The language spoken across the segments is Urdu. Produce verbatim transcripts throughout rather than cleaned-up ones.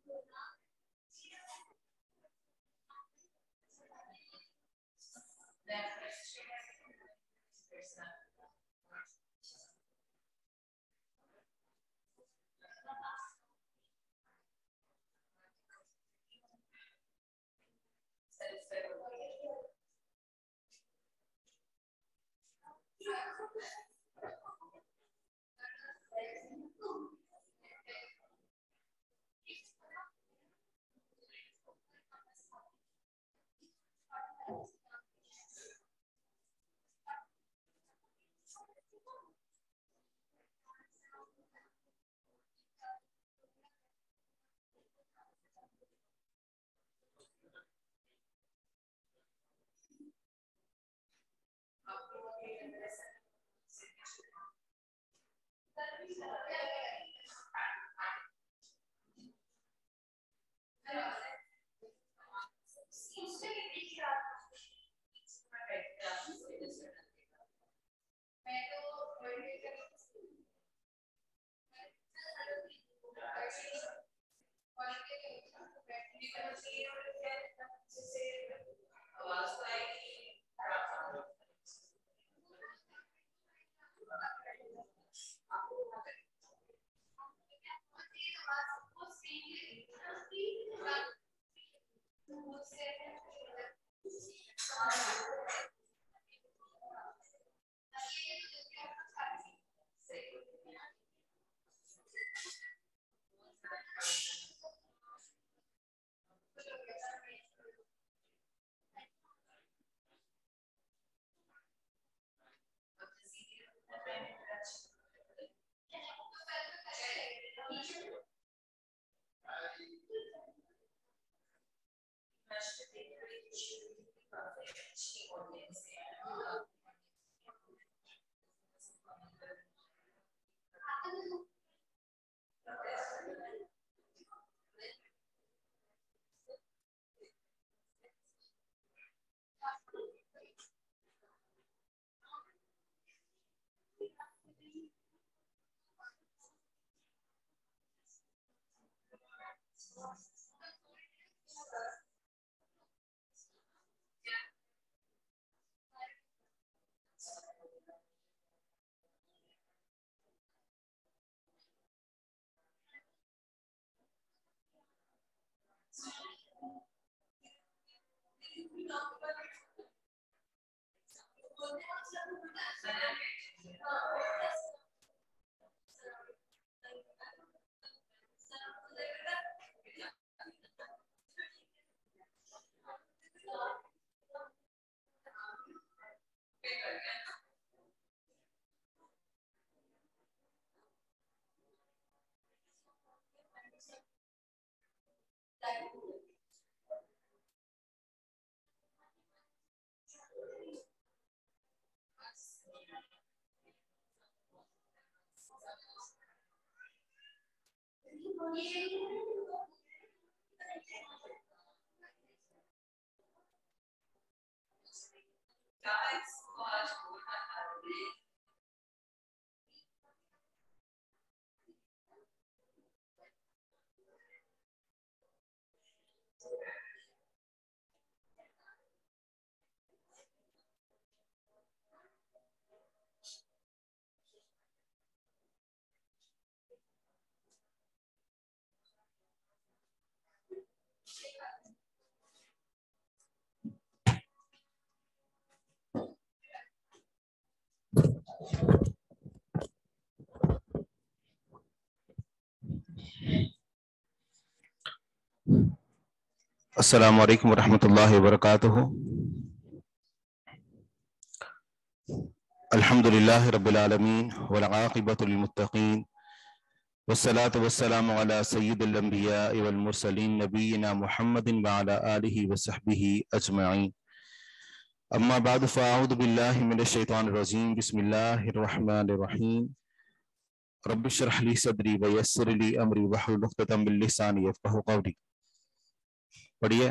السلام علیکم ورحمۃ اللہ وبرکاتہ. الحمد للہ رب العالمین والعاقبۃ للمتقین والصلاة والسلام علی سید الانبیاء والمرسلین نبینا محمد وعلی آلہ وصحبہ اجمعین. اما بعد فاعوذ باللہ من الشیطان الرجیم. بسم اللہ الرحمن الرحیم. رب اشرح لی صدری ویسر لی امری واحلل عقدۃ من لسانی یفقہوا قولی. پڑھیے.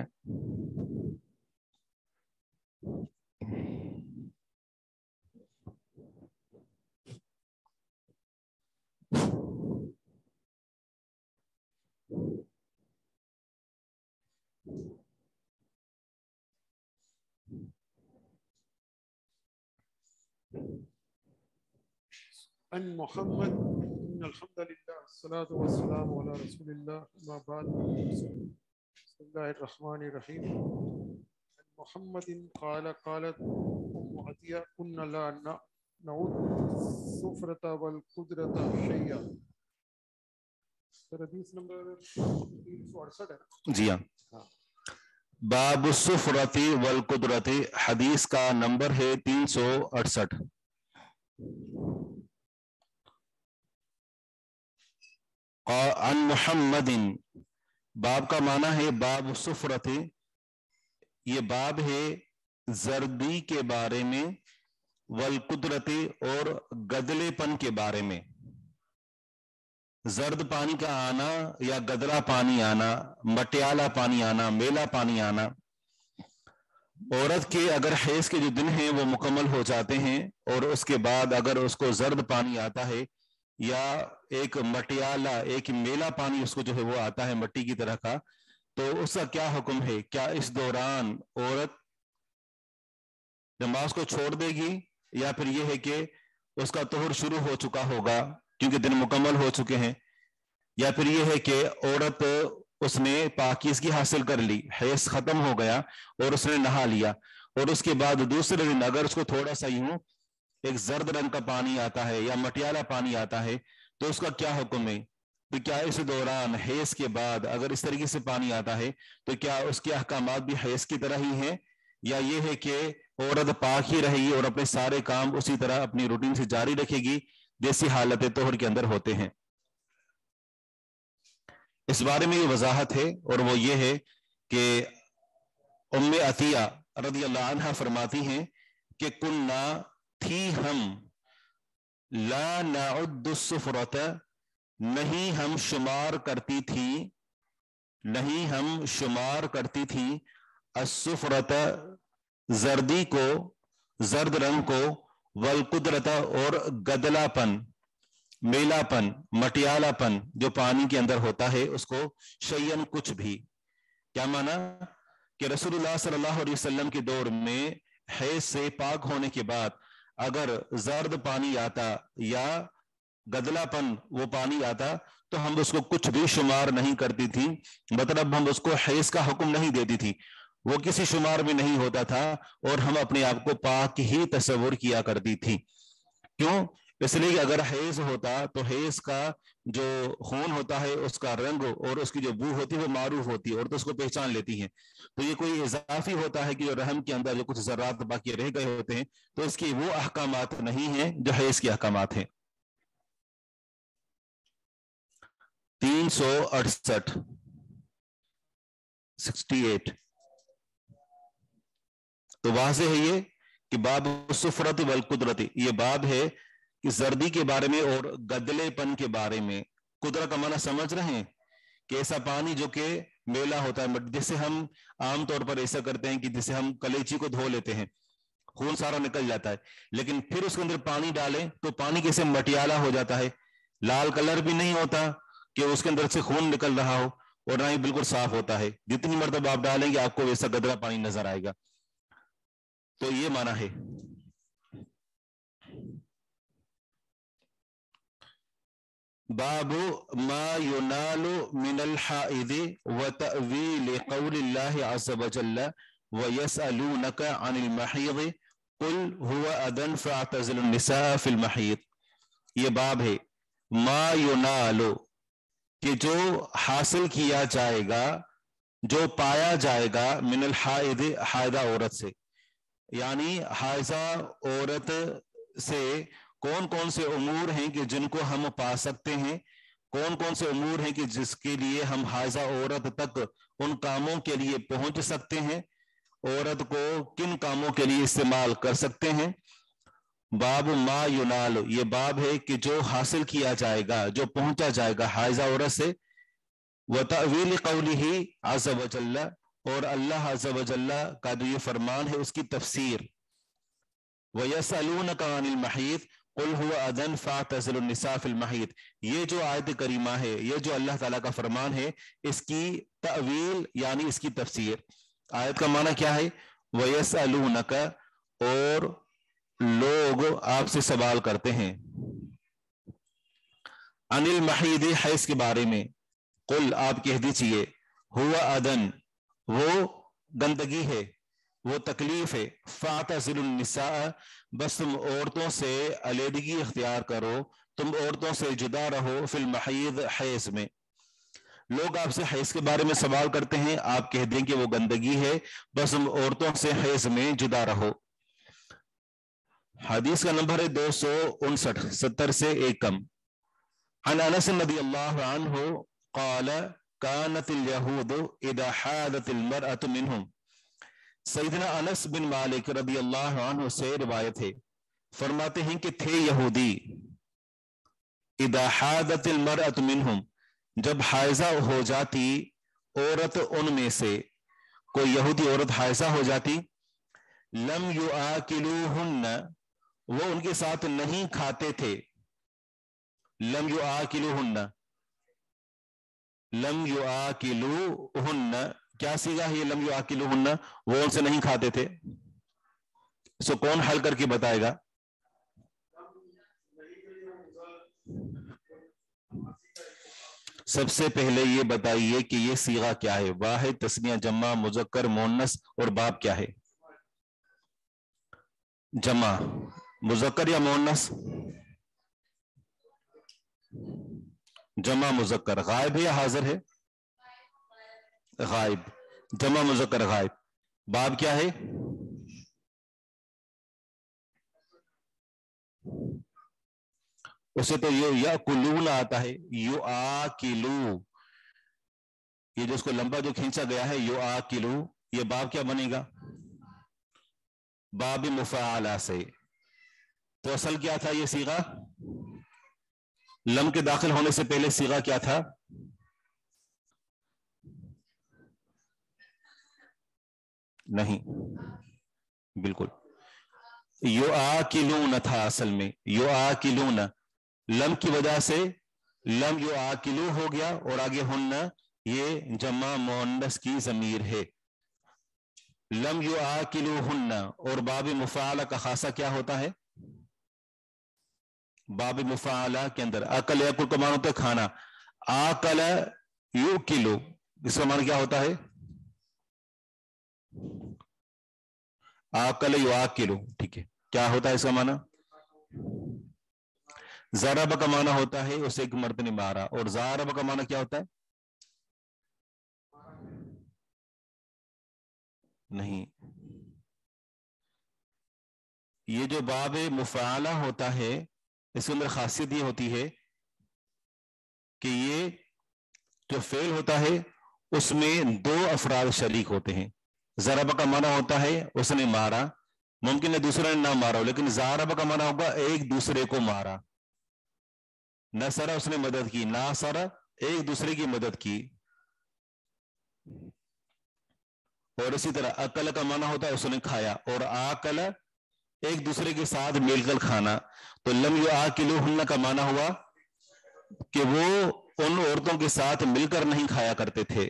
عن محمد ان الحمد لله والصلاة والسلام على رسول الله ما بعد بسم الله الرحمن الرحيم عن محمد قال قالت ام عطية كنا لا نعود السفرة والقدرة شيئا. حدیث نمبر تین سو اڑسٹھ ہے. جی ہاں. باب السفرتی والقدرتی حدیث کا نمبر ہے تین سو اڑسٹھ. عن محمد، باب کا معنی ہے باب السفرت، یہ باب ہے زردی کے بارے میں، والقدرت اور گدلے پن کے بارے میں. زرد پانی کا آنا یا گدلا پانی آنا، مٹیالہ پانی آنا، میلا پانی آنا. عورت کے اگر حیض کے جو دن ہیں وہ مکمل ہو جاتے ہیں اور اس کے بعد اگر اس کو زرد پانی آتا ہے یا ایک مٹیالہ ایک میلا پانی اس کو جو ہے وہ آتا ہے مٹی کی طرح کا، تو اس کا کیا حکم ہے؟ کیا اس دوران عورت نماز کو چھوڑ دے گی یا پھر یہ ہے کہ اس کا طہر شروع ہو چکا ہوگا کیونکہ دن مکمل ہو چکے ہیں، یا پھر یہ ہے کہ عورت اس نے پاکیزگی حاصل کر لی، حیض ختم ہو گیا اور اس نے نہا لیا اور اس کے بعد دوسرے دن اگر اس کو تھوڑا سا یوں ایک زرد رنگ کا پانی آتا ہے یا مٹیالہ پانی آتا ہے تو اس کا کیا حکم ہے؟ تو کیا اس دوران حیض کے بعد اگر اس طریقے سے پانی آتا ہے تو کیا اس کے احکامات بھی حیض کی طرح ہی ہیں، یا یہ ہے کہ عورت پاک ہی رہے گی اور اپنے سارے کام اسی طرح اپنی روٹین سے جاری رکھے گی جیسی حالت طہر کے اندر ہوتے ہیں؟ اس بارے میں یہ وضاحت ہے اور وہ یہ ہے کہ ام عطیہ رضی اللہ عنہا فرماتی ہیں کہ کننا تھی ہم لا نعد السفرۃ، نہیں ہم شمار کرتی تھی نہیں ہم شمار کرتی تھی السفرۃ زردی کو، زرد رنگ کو، والقدرۃ اور گدلا پن، میلا پن، مٹیالہ پن جو پانی کے اندر ہوتا ہے اس کو، شیئن کچھ بھی. کیا مانا کہ رسول اللہ صلی اللہ علیہ وسلم کے دور میں حیض سے پاک ہونے کے بعد اگر زرد پانی آتا یا گدلا پن وہ پانی آتا تو ہم اس کو کچھ بھی شمار نہیں کرتی تھی، مطلب ہم اس کو حیض کا حکم نہیں دیتی تھی، وہ کسی شمار میں نہیں ہوتا تھا اور ہم اپنے آپ کو پاک ہی تصور کیا کرتی تھی. کیوں؟ اس لیے کہ اگر حیض ہوتا تو حیض کا جو خون ہوتا ہے اس کا رنگ اور اس کی جو بو ہوتی ہے وہ معروف ہوتی ہے اور تو اس کو پہچان لیتی ہیں. تو یہ کوئی اضافی ہوتا ہے کہ جو رحم کے اندر جو کچھ ذرات باقی رہ گئے ہوتے ہیں تو اس کی وہ احکامات نہیں ہیں جو حیض کے احکامات ہیں. تین سو اڑسٹھ سکسٹی ایٹ. تو واضح ہے یہ کہ باب السفرۃ والقدرۃ، یہ باب ہے کہ زردی کے بارے میں اور گدلے پن کے بارے میں. قدرت کا معنی سمجھ رہے ہیں کہ ایسا پانی جو کہ میلا ہوتا ہے، جیسے ہم عام طور پر ایسا کرتے ہیں کہ جیسے ہم کلیچی کو دھو لیتے ہیں، خون سارا نکل جاتا ہے، لیکن پھر اس کے اندر پانی ڈالیں تو پانی کیسے مٹیالہ ہو جاتا ہے، لال کلر بھی نہیں ہوتا کہ اس کے اندر سے خون نکل رہا ہو اور نہ ہی بالکل صاف ہوتا ہے. جتنی مرتبہ آپ ڈالیں گے آپ کو ویسا گدلا پانی نظر آئے گا. تو یہ معنی ہے. باب ما ينال من الحائض وتأويل قول الله عز وجل ويسألونك عن المحيض قل هو أذى فاعتزلوا النساء في المحيض. یہ باب ہے ما ينال، کہ جو حاصل کیا جائے گا، جو پایا جائے گا، من الحائض حائضہ عورت سے، یعنی حائضہ عورت سے کون کون سے امور ہیں کہ جن کو ہم پا سکتے ہیں، کون کون سے امور ہیں کہ جس کے لیے ہم حائضہ عورت تک ان کاموں کے لیے پہنچ سکتے ہیں، عورت کو کن کاموں کے لیے استعمال کر سکتے ہیں. باب ما ینال، یہ باب ہے کہ جو حاصل کیا جائے گا، جو پہنچا جائے گا حائضہ عورت سے. وتأویل قولہ عز وجل، اور اللہ عز وجل کا جو یہ فرمان ہے اس کی تفسیر. وَيَسْأَلُونَكَ عَنِ الْمَحِيضِ قُلْ هُوَ أَذًى فَاعْتَزِلُوا النِّسَاءَ فِي الْمَحِيضِ. یہ جو آیت کریمہ ہے، یہ جو اللہ تعالیٰ کا فرمان ہے، اس کی تأویل یعنی اس کی تفسیر. آیت کا معنی کیا ہے؟ وَيَسْأَلُونَكَ، اور لوگ آپ سے سوال کرتے ہیں. عن المحید حیض کے بارے میں، قل آپ کہہ دیجئے ہوا ادن وہ گندگی ہے، وہ تکلیف ہے، فاعتزلوا النساء بس تم عورتوں سے علیحدگی اختیار کرو، تم عورتوں سے جدا رہو، فی المحید حیض میں۔ لوگ آپ سے حیض کے بارے میں سوال کرتے ہیں، آپ کہہ دیں کہ وہ گندگی ہے، بس تم عورتوں سے حیض میں جدا رہو۔ حدیث کا نمبر ہے دو سو انسٹھ، ستر سے ایک کم۔ عن انس رضی اللہ عنہ قال كانت اليهود اذا حاضت المرأة منهم، سیدنا انس بن مالک رضی اللہ عنہ سے روایت ہے، فرماتے ہیں کہ تھے یہودی، اذا حاضت المرأة منهم جب حائضہ ہو جاتی عورت ان میں سے، کوئی یہودی عورت حائضہ ہو جاتی، لم یؤکلوہن وہ ان کے ساتھ نہیں کھاتے تھے، لم یؤکلوہن لم یؤکلوہن کیا صیغہ ہے یہ لم یؤکلوہن؟ وہ ان سے نہیں کھاتے تھے، اس کو کون حل کر کے بتائے گا؟ سب سے پہلے یہ بتائیے کہ یہ صیغہ کیا ہے، واحد، تثنیہ، جمع، مذکر، مؤنث اور باب کیا ہے؟ جمع، مذکر یا مؤنث؟ جمع مذکر، غائب ہے یا حاضر ہے؟ غائب، جمع مذکر غائب۔ باب کیا ہے؟ اسے تو یأکلون آتا ہے، یؤکلو، یہ جو اس کو لمبا جو کھینچا گیا ہے یؤکلو، یہ باب کیا بنے گا؟ باب مفاعلہ سے۔ تو اصل کیا تھا یہ صیغہ؟ لم کے داخل ہونے سے پہلے صیغہ کیا تھا؟ نہیں، بالکل یؤکلون تھا اصل میں، یؤکلون، لم کی وجہ سے لم یؤکلو ہو گیا، اور آگے ہن یہ جمع مؤنث کی ضمیر ہے، لم یؤکلوہن۔ اور باب مفاعلہ کا خاصہ کیا ہوتا ہے؟ باب مفاعلہ کے اندر اکل یاکل کا معنی ہوتا ہے کھانا، آکل یؤکلو، اس کا معنی کیا ہوتا ہے؟ آکل یؤکلو، ٹھیک ہے، کیا ہوتا ہے اس کا معنی؟ ضرب کا معنی ہوتا ہے اسے ایک مرد نے مارا، اور ضارب کا معنی کیا ہوتا ہے؟ نہیں، یہ جو باب مفاعلہ ہوتا ہے اس کے اندر خاصیت یہ ہوتی ہے کہ یہ جو فعل ہوتا ہے اس میں دو افراد شریک ہوتے ہیں۔ ضرب کا معنی ہوتا ہے اس نے مارا، ممکن ہے دوسرے نے نہ مارا ہو، لیکن ضارب کا معنی ہوگا ایک دوسرے کو مارا، نصر اس نے مدد کی، ناصر ایک دوسرے کی مدد کی۔ اور اسی طرح اکل کا معنی ہوتا ہے اس نے کھایا، اور آکل ایک دوسرے کے ساتھ مل کر کھانا۔ تو لم یؤکلوہن کا معنی ہوا کہ وہ ان عورتوں کے ساتھ مل کر نہیں کھایا کرتے تھے۔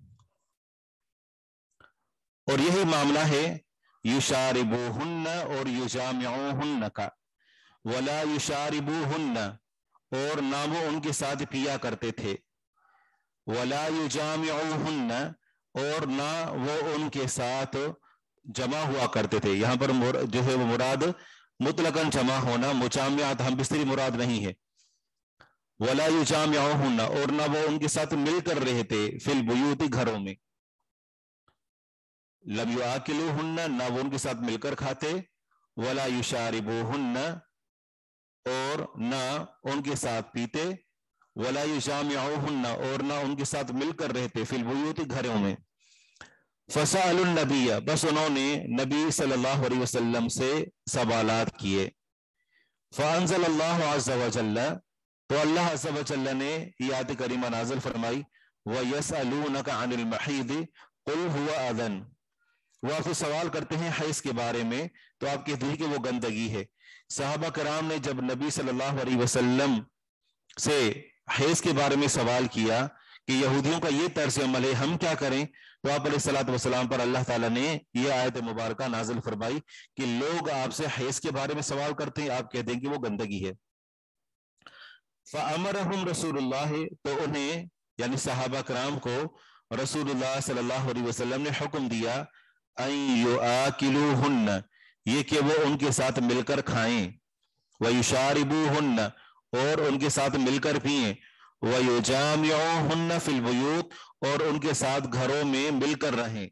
اور یہی معاملہ ہے یشاربوہن اور یجامعوہن کا، ولا یشاربوہن اور نہ وہ ان کے ساتھ پیا کرتے تھے، ولا یجامعوہن اور نہ وہ ان کے ساتھ جمع ہوا کرتے تھے۔ یہاں پر جو ہے وہ مراد مطلقاً جمع ہونا، مجامعات ہم بستری مراد نہیں ہے۔ ولا یجامعوہن اور نہ وہ ان کے ساتھ مل کر رہتے، فی البیوت گھروں میں۔ لم یؤکلوہن نہ وہ ان کے ساتھ مل کر کھاتے، ولا یشاربوہن اور نہ ان کے ساتھ پیتے، ولا یجامعوہن اور نہ ان کے ساتھ مل کر رہتے، فی البیوت گھروں میں۔ فسألوا النبی بس انہوں نے نبی صلی اللہ علیہ وسلم سے سوالات کیے، فانزل اللہ عز وجل تو اللہ عز وجل نے یہ آیت کریمہ نازل فرمائی، وَيَسْأَلُونَكَ عَنِ الْمَحِيضِ قُلْ هُوَ أَذًى، وہ آپ سے سوال کرتے ہیں حیض کے بارے میں تو آپ کہتے ہیں کہ وہ گندگی ہے۔ صحابہ کرام نے جب نبی صلی اللہ علیہ وسلم سے حیض کے بارے میں سوال کیا کہ یہودیوں کا یہ طرز عمل ہے، ہم کیا کریں، تو آپ علیہ الصلوۃ والسلام پر اللہ تعالیٰ نے یہ آیت مبارکہ نازل فرمائی کہ لوگ آپ سے حیض کے بارے میں سوال کرتے ہیں، آپ کہتے ہیں کہ وہ گندگی ہے۔ فَأَمَرَهُمْ رسول اللہ، تو انہیں یعنی صحابہ کرام کو رسول اللہ صلی اللہ علیہ وسلم نے حکم دیا ان یؤاکلوہن، یہ کہ وہ ان کے ساتھ مل کر کھائیں، ویشاربوہن، اور ان کے ساتھ مل کر پئیں، ویجامعوہن فی البیوت، اور ان کے ساتھ گھروں میں مل کر رہیں،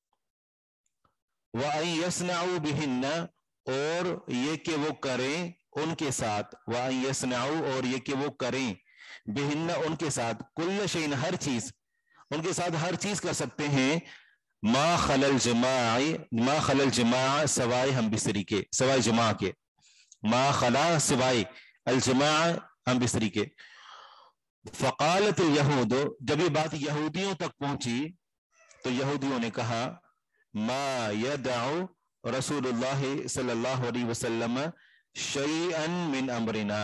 وَأَن يَصْنَعُوا بِهِنَّ، اور یہ کہ وہ کریں ان کے ساتھ، وَأَن يَصْنَعُوا، اور یہ کہ وہ کریں بِهِنَّ ان کے ساتھ، کل شیء ہر چیز، ان کے ساتھ ہر چیز کر سکتے ہیں، ما خلل جماع، ما خلل جماع، سوائے ہم بستری کے، سوائے جماع کے، ما خلا سوائے الجماع ہم بستری کے۔ فقالت الیہود، جب یہ بات یہودیوں تک پہنچی تو یہودیوں نے کہا ما یدعو رسول اللہ صلی اللہ علیہ وسلم شیئا من امرنا،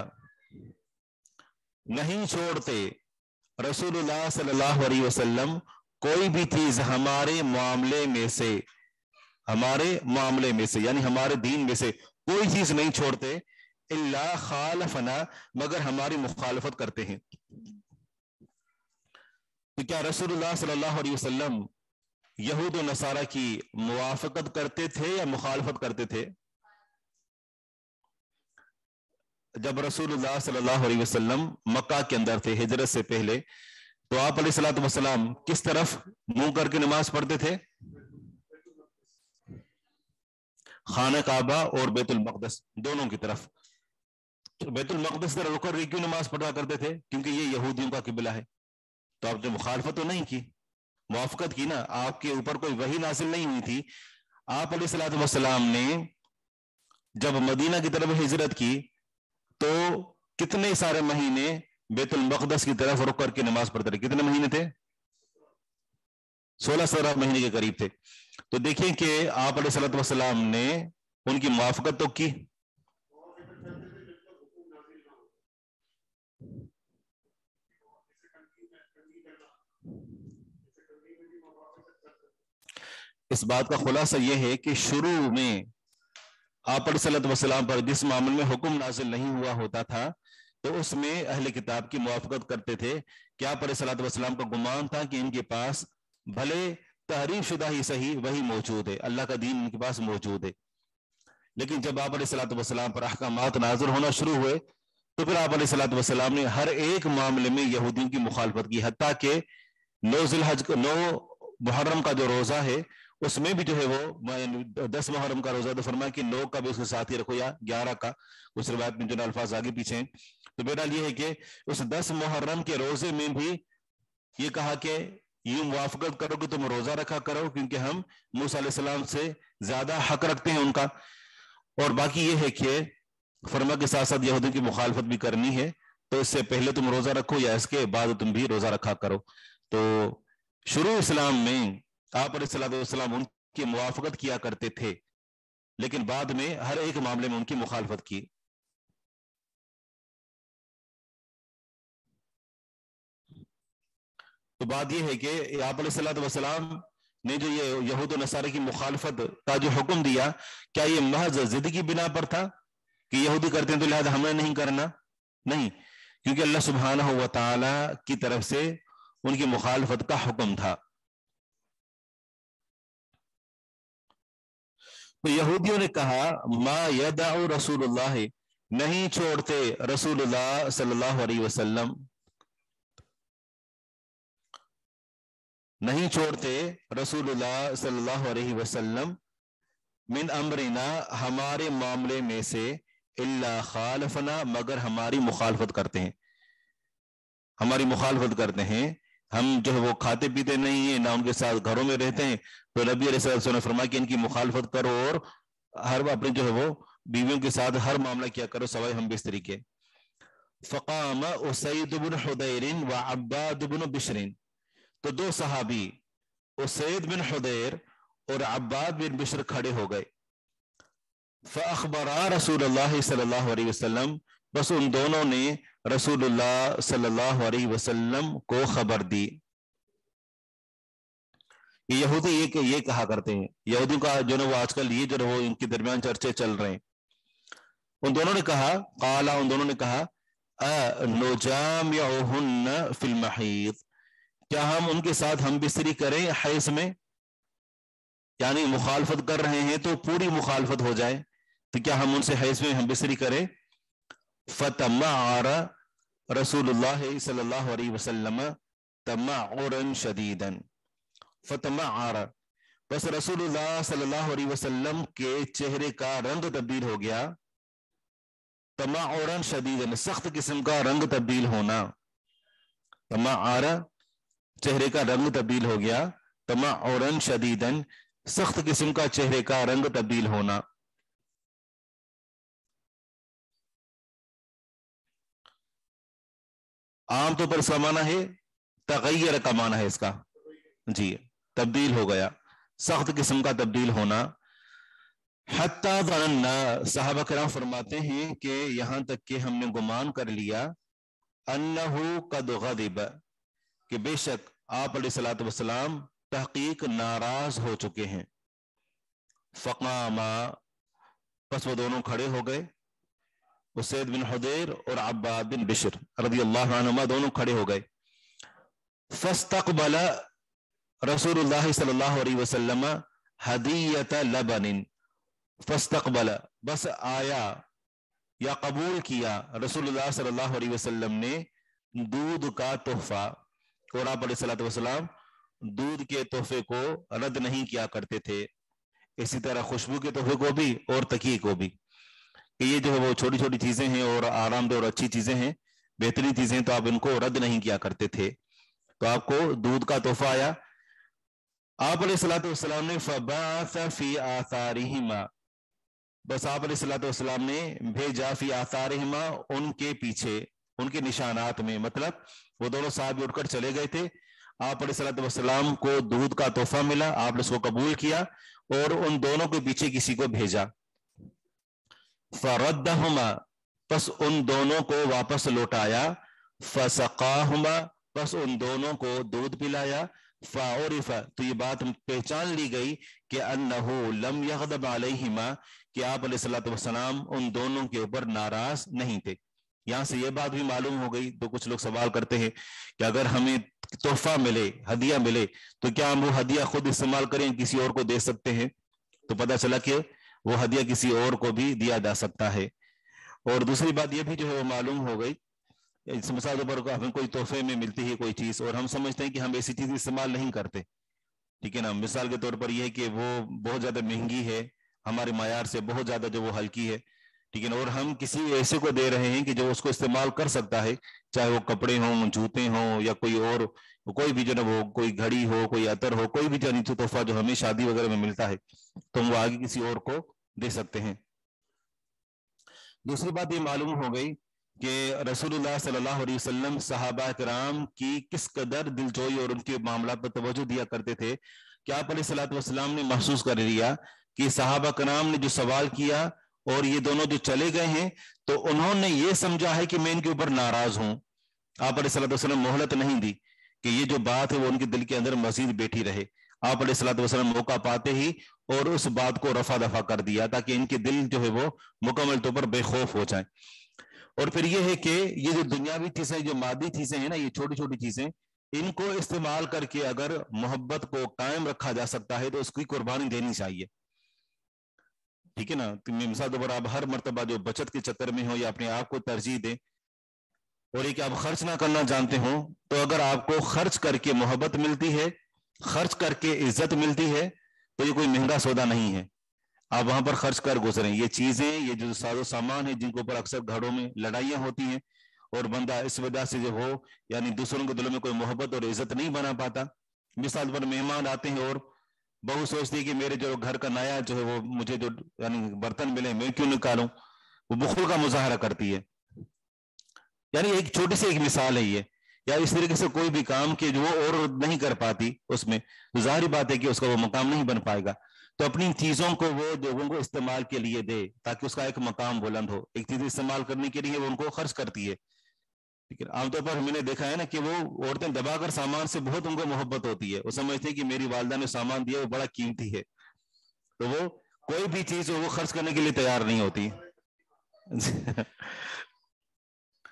نہیں چھوڑتے رسول اللہ صلی اللہ علیہ وسلم کوئی بھی چیز ہمارے معاملے میں سے، ہمارے معاملے میں سے یعنی ہمارے دین میں سے کوئی چیز نہیں چھوڑتے، الا خالفنا، مگر ہماری مخالفت کرتے ہیں۔ تو کیا رسول اللہ صلی اللہ علیہ وسلم یہود و نصارہ کی موافقت کرتے تھے یا مخالفت کرتے تھے؟ جب رسول اللہ صلی اللہ علیہ وسلم مکہ کے اندر تھے ہجرت سے پہلے، تو آپ علیہ الصلوۃ والسلام کس طرف منہ کر کے نماز پڑھتے تھے؟ خانہ کعبہ اور بیت المقدس دونوں کی طرف۔ بیت المقدس طرف رک کر کیوں نماز پڑھا کرتے تھے؟ کیونکہ یہ یہودیوں کا قبلہ ہے۔ تو آپ نے مخالفت تو نہیں کی، موافقت کی نا، آپ کے اوپر کوئی وحی نازل نہیں ہوئی تھی۔ آپ علیہ الصلوۃ والسلام نے جب مدینہ کی طرف ہجرت کی تو کتنے سارے مہینے بیت المقدس کی طرف رک کر کے نماز پڑھتے رہے؟ کتنے مہینے تھے؟ سولہ سترہ مہینے کے قریب تھے۔ تو دیکھیں کہ آپ علیہ الصلوۃ والسلام نے ان کی موافقت تو کی۔ اس بات کا خلاصہ یہ ہے کہ شروع میں آپ علیہ الصلوۃ والسلام پر جس معاملے میں حکم نازل نہیں ہوا ہوتا تھا تو اس میں اہل کتاب کی موافقت کرتے تھے کہ آپ علیہ الصلوۃ والسلام کا گمان تھا کہ ان کے پاس بھلے تحریف شدہ ہی صحیح وہی موجود ہے، اللہ کا دین ان کے پاس موجود ہے۔ لیکن جب آپ علیہ الصلوۃ والسلام پر احکامات نازل ہونا شروع ہوئے تو پھر آپ علیہ الصلوۃ والسلام نے ہر ایک معاملے میں یہودیوں کی مخالفت کی، حتیٰ کہ نو ذی الحج نو محرم کا جو روزہ ہے اس میں بھی جو ہے وہ دس محرم کا روزہ تو فرمایا کہ نو کا بھی اس کے ساتھ ہی رکھو یا گیارہ کا، اس روایت میں جو الفاظ آگے پیچھے ہیں۔ تو بہرحال یہ ہے کہ اس دس محرم کے روزے میں بھی یہ کہا کہ یوں موافقت کرو کہ تم روزہ رکھا کرو کیونکہ ہم موسیٰ علیہ السلام سے زیادہ حق رکھتے ہیں ان کا، اور باقی یہ ہے کہ فرما کے ساتھ ساتھ یہودیوں کی مخالفت بھی کرنی ہے، تو اس سے پہلے تم روزہ رکھو یا اس کے بعد تم بھی روزہ رکھا کرو۔ تو شروع اسلام میں آپ علیہ الصلوۃ والسلام ان کی موافقت کیا کرتے تھے، لیکن بعد میں ہر ایک معاملے میں ان کی مخالفت کی۔ تو بات یہ ہے کہ آپ علیہ الصلوۃ والسلام نے جو یہ یہود و نصارہ کی مخالفت کا جو حکم دیا، کیا یہ محض ضد کی بنا پر تھا کہ یہودی کرتے ہیں تو لہذا ہمیں نہیں کرنا؟ نہیں، کیونکہ اللہ سبحانہ و تعالی کی طرف سے ان کی مخالفت کا حکم تھا۔ تو یہودیوں نے کہا ما یدعو رسول اللہ، نہیں چھوڑتے رسول اللہ صلی اللہ علیہ وسلم، نہیں چھوڑتے رسول اللہ صلی اللہ علیہ وسلم من امرنا، ہمارے معاملے میں سے، الا خالفنا، مگر ہماری مخالفت کرتے ہیں، ہماری مخالفت کرتے ہیں۔ ہم جو ہے وہ کھاتے پیتے نہیں ہیں، نہ ان کے ساتھ گھروں میں رہتے ہیں، تو نبی علیہ السلام نے فرمایا کہ ان کی مخالفت کرو اور ہر اپنے جو ہے وہ بیویوں کے ساتھ ہر معاملہ کیا کرو سوائے ہم بستری کے۔ فقام اسید بن حدیر و عباد بن بشر، تو دو صحابی اسید بن حدیر اور عباد بن بشر کھڑے ہو گئے۔ فاخبرا رسول اللہ صلی اللہ علیہ وسلم، بس ان دونوں نے رسول اللہ صلی اللہ علیہ وسلم کو خبر دی۔ یہودی یہ یہ کہا کرتے ہیں، یہودیوں کا جو ہے وہ آج کل یہ جو ہے وہ ان کے درمیان چرچے چل رہے ہیں۔ ان دونوں نے کہا قالا، ان دونوں نے کہا नुजामिउहुन्न फिल महीद, क्या हम उनके साथ हम बिस्तरी करें हैज में, यानी मुखालफत कर रहे हैं तो पूरी मुखालफत हो जाए, तो क्या हम उनसे हैज में हम बिस्तरी करें। फतमअर रसूलुल्लाह सल्लल्लाहु अलैहि वसल्लम तमअरन शदीदन, फतमअर, बस रसूलुल्लाह सल्लल्लाहु अलैहि वसल्लम के चेहरे का रंग तब्दील हो गया, तमअरन शदीदन, सख्त किस्म का रंग तब्दील होना, तमअर चेहरे का रंग तब्दील हो गया, तमअरन शदीदन, सख्त किस्म का चेहरे का रंग तब्दील होना। आमतौर पर इसका माना है तगय्यर का माना है इसका, जी तब्दील हो गया, सख्त किस्म का तब्दील होना। हत्ता ज़न्ना, सहाबा किराम फरमाते हैं कि यहां तक कि हमने गुमान कर लिया, अन्नहु कद गदिब, कि बेशक आप अलैहिस्सलातु वस्सलाम तहकीक नाराज हो चुके हैं। फ़क़ामा, बस वो दोनों खड़े हो गए, उसैद बिन हुदैर और अब्बाद बिन बिश्र रज़ियल्लाहु अन्हुमा दोनों खड़े हो गए। फस्तक़बल रसूलुल्लाह सल्लल्लाहु अलैहि वसल्लम हदीयत लबनिन, फस्तक़बल, बस आया या कबूल किया रसूलुल्लाह सल्लल्लाहु अलैहि वसल्लम ने दूध का तोहफा, और आप अलैहिस्सलातु वस्सलाम दूध के तोहफे को रद्द नहीं किया करते थे, इसी तरह खुशबू के तोहफे को भी और तकिए को भी, कि ये जो है वो छोटी छोटी चीजें हैं और आरामदेह और अच्छी चीजें हैं, बेहतरीन चीजें, तो आप इनको रद्द नहीं किया करते थे। तो आपको दूध का तोहफा आया, आप अलैहिस्सलातु वस्सलाम ने फबाअस फी आसारिहिमा, बस आप अलैहिस्सलातु वस्सलाम ने भेजा फी आसारिहिमा, उनके पीछे, उनके निशानात में, मतलब वो दोनों साहब उठकर चले गए थे, आप अलैहिस्सलातु वस्सलाम को दूध का तोहफा मिला, आपने उसको कबूल किया और उन दोनों के पीछे किसी को भेजा। फरद्दहुमा, बस उन दोनों को वापस लौटाया, फसकाहुमा, बस उन दोनों को दूध पिलाया, फ़उरिफ़ा, तो ये बात पहचान ली गई कि अन्नहु लम यग़दब अलैहिमा, कि आप अलैहिस्सलातु वस्सलाम उन दोनों के ऊपर नाराज नहीं थे। यहाँ से ये बात भी मालूम हो गई। तो कुछ लोग सवाल करते हैं कि अगर हमें तोहफा मिले, हदिया मिले, तो क्या हम वो हदिया खुद इस्तेमाल करें, किसी और को दे सकते हैं? तो पता चला कि वो हदिया किसी और को भी दिया जा सकता है। और दूसरी बात ये भी जो है वो मालूम हो गई, मिसाल के तौर पर हमें कोई तोहफे में मिलती है कोई चीज और हम समझते हैं कि हम ऐसी चीज इस्तेमाल नहीं करते, ठीक है ना। मिसाल के तौर पर यह है कि वो बहुत ज्यादा महंगी है, हमारे मायार से बहुत ज्यादा जो वो हल्की है, ठीक है ना, और हम किसी ऐसे को दे रहे हैं कि जो उसको इस्तेमाल कर सकता है, चाहे वो कपड़े हों, जूते हों, या कोई और कोई भी जो ना वो कोई घड़ी हो, कोई अतर हो, कोई भी जो नीचे तोहफा जो हमें शादी वगैरह में मिलता है, तो हम वो आगे किसी और को दे सकते हैं। दूसरी बात ये मालूम हो गई कि रसूलुल्लाह सल्लल्लाहु अलैहि वसल्लम सहाबा किराम की किस कदर दिलजोई और उनके मामला पर तवज्जो दिया करते थे कि आप अलैहिस्सलातु वस्सलाम ने महसूस कर लिया कि सहाबा किराम ने जो सवाल किया और ये दोनों जो चले गए हैं, तो उन्होंने ये समझा है कि मैं इनके ऊपर नाराज हूं। आप अलैहिस्सलातु वस्सलाम मोहलत नहीं दी कि ये जो बात है वो उनके दिल के अंदर मजीद बैठी रहे। आप अलैहिस्सलातु वस्सलाम मौका पाते ही और उस बात को रफा दफा कर दिया ताकि इनके दिल जो है वो मुकम्मल तौर पर बेखौफ हो जाए। और फिर ये है कि ये जो दुनियावी चीजें, जो मादी चीजें हैं ना, ये छोटी छोटी चीजें, इनको इस्तेमाल करके अगर मोहब्बत को कायम रखा जा सकता है तो उसकी कुर्बानी देनी चाहिए, ठीक है ना। तो मिसाल तौर पर आप हर मर्तबा जो बचत के चक्कर में हो या अपने आप को तरजीह दें और एक आप खर्च ना करना जानते हो, तो अगर आपको खर्च करके मोहब्बत मिलती है, खर्च करके इज्जत मिलती है, तो ये कोई महंगा सौदा नहीं है। आप वहां पर खर्च कर गुजरें। ये चीजें, ये जो साजो सामान है जिनके ऊपर अक्सर घरों में लड़ाइयां होती हैं और बंदा इस वजह से जो हो यानी दूसरों के दिलों में कोई मोहब्बत और इज्जत नहीं बना पाता। मिसाल पर मेहमान आते हैं और बहू सोचती है कि मेरे जो घर का नया जो है वो मुझे जो यानी बर्तन मिले मैं क्यों निकालूं, वो बुखल का मुजाहरा करती है। यानी एक छोटी सी एक मिसाल है ये, या इस तरीके से कोई भी काम के जो वो और नहीं कर पाती उसमें, तो जाहिर बात है कि उसका वो मकाम नहीं बन पाएगा। तो अपनी चीजों को वो लोगों को इस्तेमाल के लिए दे ताकि उसका एक मकाम बुलंद हो। एक चीज इस्तेमाल करने के लिए वो उनको खर्च करती है, ठीक है। आमतौर पर हमने देखा है ना कि वो औरतें दबाकर सामान से बहुत उनको मोहब्बत होती है, वो समझते हैं कि मेरी वालिदा ने सामान दिया वो बड़ा कीमती है, तो वो कोई भी चीज वो खर्च करने के लिए तैयार नहीं होती।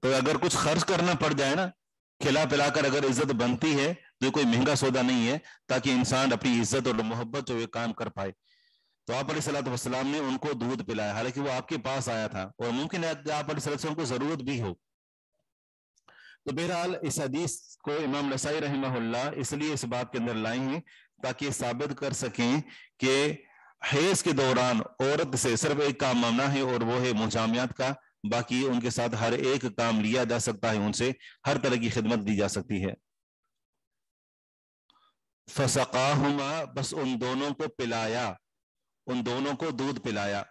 تو اگر کچھ خرچ کرنا پڑ جائے نا، کھلا پلا کر اگر عزت بنتی ہے تو کوئی مہنگا سودا نہیں ہے، تاکہ انسان اپنی عزت اور محبت جو کام کر پائے. تو آپ علیہ الصلوۃ والسلام نے ان کو دودھ پلایا، حالانکہ وہ آپ کے پاس آیا تھا اور ممکن ہے کہ آپ علیہ الصلوۃ والسلام کو ضرورت بھی ہو. تو بہرحال اس حدیث کو امام نسائی رحمہ اللہ اس لیے اس بات کے اندر لائے ہیں تاکہ ثابت کر سکیں کہ حیض کے دوران عورت سے صرف ایک کام ممنوع ہے اور وہ ہے مجامعات کا، باقی ان کے ساتھ ہر ایک کام لیا جا سکتا ہے، ان سے ہر طرح کی خدمت دی جا سکتی ہے. فسقاہما، بس ان دونوں کو پلایا، ان دونوں کو دودھ پلایا.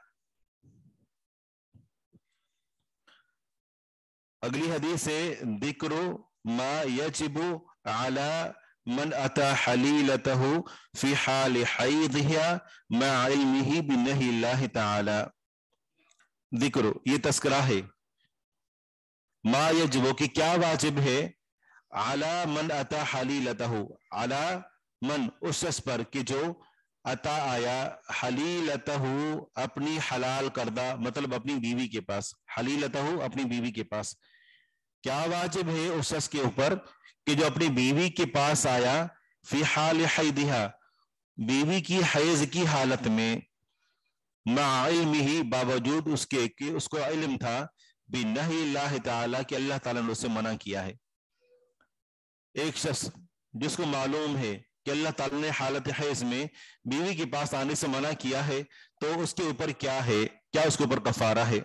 اگلی حدیث ہے ذکر ما یجب علی من اتی حلیلتہ فی حال حیضها مع علمہ بنہی اللہ تعالی. ذکر یہ تذکرہ ہے، ما یجب کہ کیا واجب ہے، علی من اتی حلیلتہ، علی من اس شخص پر کہ جو عطا آیا حلیلتہ اپنی حلال کردہ، مطلب اپنی بیوی کے پاس، حلیلتہ اپنی بیوی کے پاس. کیا واجب ہے اس شخص کے اوپر کہ جو اپنی بیوی کے پاس آیا فی حال حیضہا، بیوی کی حیض کی حالت میں، مع علمہ باوجود اس کے کہ اس کو علم تھا بنہی اللہ تعالی کہ اللہ تعالیٰ نے اسے منع کیا ہے. ایک شخص جس کو معلوم ہے کہ اللہ تعالیٰ نے حالت حیض میں بیوی کے پاس آنے سے منع کیا ہے، تو اس کے اوپر کیا ہے، کیا اس کے اوپر کفارہ ہے.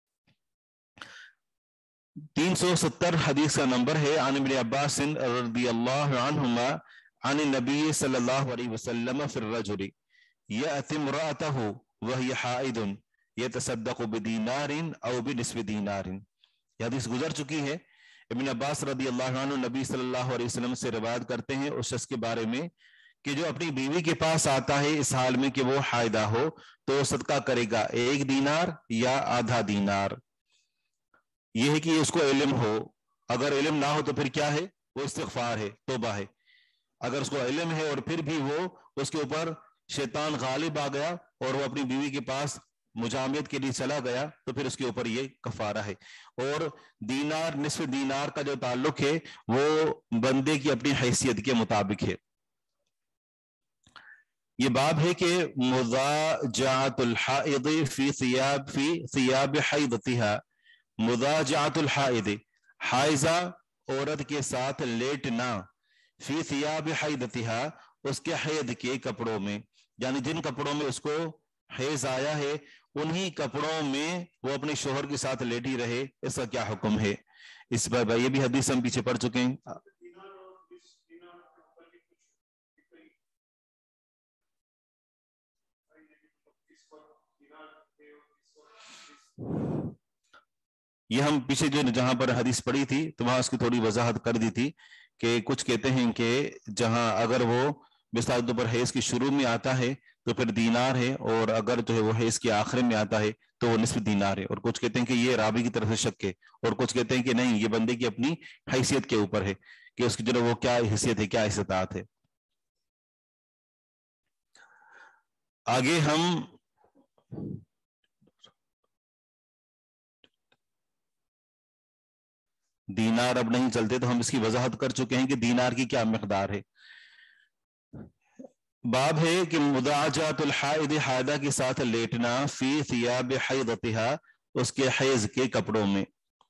تین سو ستر حدیث کا نمبر ہے. عن ابن عباس رضی اللہ عنہما عن النبی صلی اللہ علیہ وسلم فی الرجل یأتی امرأتہ وہی حائض یتصدق بدینار او بنصف دینار. یہ حدیث گزر چکی ہے. ابن عباس رضی اللہ عنہ نبی صلی اللہ علیہ وسلم سے روایت کرتے ہیں اس شخص کے بارے میں کہ جو اپنی بیوی کے پاس آتا ہے اس حال میں کہ وہ حائضہ ہو، تو صدقہ کرے گا ایک دینار یا آدھا دینار. یہ ہے کہ اس کو علم ہو، اگر علم نہ ہو تو پھر کیا ہے، وہ استغفار ہے، توبہ ہے. اگر اس کو علم ہے اور پھر بھی وہ اس کے اوپر شیطان غالب آ گیا اور وہ اپنی بیوی کے پاس مجامعت کے لیے چلا گیا، تو پھر اس کے اوپر یہ کفارہ ہے. اور دینار نصف دینار کا جو تعلق ہے وہ بندے کی اپنی حیثیت کے مطابق ہے. یہ باب ہے کہ مضاجعۃ الحائض فی ثیاب فی ثیاب حیضتها، مضاجعۃ الحائض حائضہ عورت کے ساتھ لیٹنا، فی ثیاب حیضتها اس کے حیض کے کپڑوں میں، یعنی جن کپڑوں میں اس کو حیض آیا ہے انہی کپڑوں میں وہ اپنے شوہر کے ساتھ لیٹی رہے، اس کا کیا حکم ہے. اس پر یہ بھی حدیث ہم پیچھے پڑھ چکے ہیں. یہ ہم پیچھے جو جہاں پر حدیث پڑھی تھی تو وہاں اس کی تھوڑی وضاحت کر دی تھی کہ کچھ کہتے ہیں کہ جہاں اگر وہ مثال کے اوپر حیض کی شروع میں آتا ہے تو پھر دینار ہے، اور اگر جو ہے وہ حیض کے آخر میں آتا ہے تو وہ نصف دینار ہے. اور کچھ کہتے ہیں کہ یہ راوی کی طرف سے شک ہے، اور کچھ کہتے ہیں کہ نہیں، یہ بندے کی اپنی حیثیت کے اوپر ہے کہ اس کی جو وہ کیا حیثیت ہے، کیا استطاعت ہے. آگے ہم دینار اب نہیں چلتے، تو ہم اس کی وضاحت کر چکے ہیں کہ دینار کی کیا مقدار ہے. باب ہے کہ مضاجعۃ الحائض حائضہ کے ساتھ لیٹنا، فی ثیاب حیضتها اس کے حیض کے کپڑوں میں.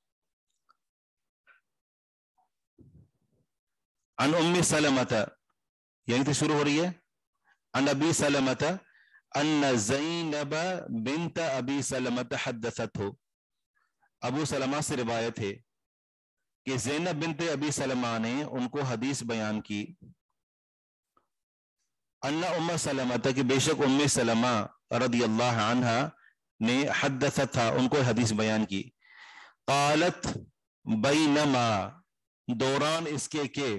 عن ام سلمۃ، یہیں سے شروع ہو رہی ہے. عن ابی سلمۃ ان زینب بنت ابی سلمۃ حدثته، ابو سلمہ سے روایت ہے کہ زینب بنت ابی سلمہ نے ان کو حدیث بیان کی. ان ام سلمہ کہ بے شک ام سلمہ رضی اللہ عنہا نے حدثت تھا ان کو حدیث بیان کی. قالت بینما دوران اس کے کہ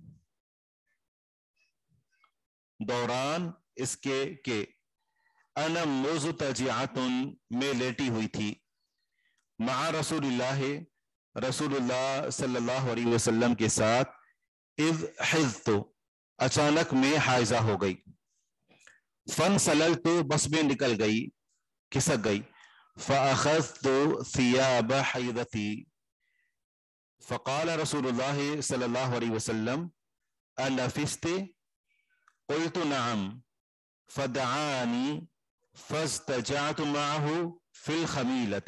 دوران اس کے کہ انا مضطجعۃ میں لیٹی ہوئی تھی، مع رسول اللہ رسول اللہ صلی اللہ علیہ وسلم کے ساتھ، اذ حضت اچانک میں حائضہ ہو گئی، فانسللت بس میں نکل گئی، کھسک گئی، فاخذت ثیاب حیضتی فقال رسول اللہ صلی اللہ علیہ وسلم انفست قلت نعم فدعانی فاستجعت معه فی الخمیلۃ